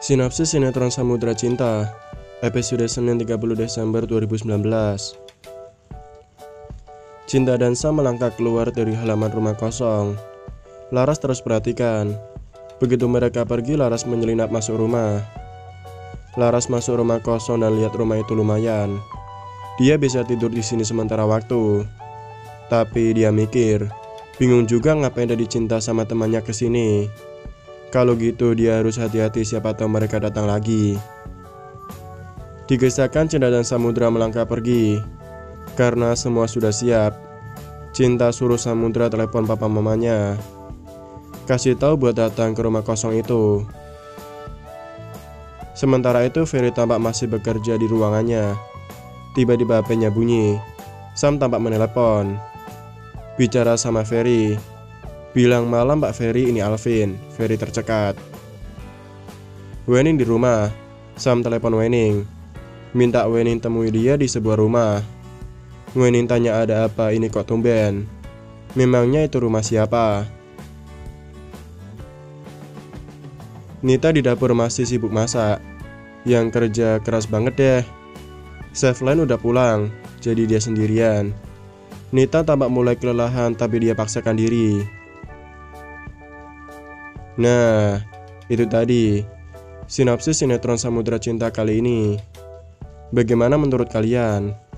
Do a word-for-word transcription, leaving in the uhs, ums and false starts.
Sinopsis sinetron Samudra Cinta, episode Senin tiga puluh Desember dua ribu sembilan belas. Cinta dan Sam melangkah keluar dari halaman rumah kosong. Laras terus perhatikan. Begitu mereka pergi, Laras menyelinap masuk rumah. Laras masuk rumah kosong dan lihat rumah itu lumayan. Dia bisa tidur di sini sementara waktu. Tapi dia mikir, bingung juga ngapain Dadi Cinta sama temannya kesini. Kalau gitu dia harus hati-hati, siapa tahu mereka datang lagi. Digesahkan, Cinta dan Samudra melangkah pergi. Karena semua sudah siap, Cinta suruh Samudra telepon papa mamanya, kasih tahu buat datang ke rumah kosong itu. Sementara itu Ferry tampak masih bekerja di ruangannya. Tiba-tiba H P-nya bunyi. Sam tampak menelepon, bicara sama Ferry. Bilang, malam Mbak Ferry, ini Alvin. Ferry tercekat. Wening di rumah. Sam telepon Wening, minta Wening temui dia di sebuah rumah. Wening tanya ada apa ini kok tumben. Memangnya itu rumah siapa? Nita di dapur masih sibuk masak. Yang kerja keras banget deh. Chef lain udah pulang, jadi dia sendirian. Nita tampak mulai kelelahan, tapi dia paksakan diri. Nah, itu tadi sinopsis sinetron Samudra Cinta kali ini. Bagaimana menurut kalian?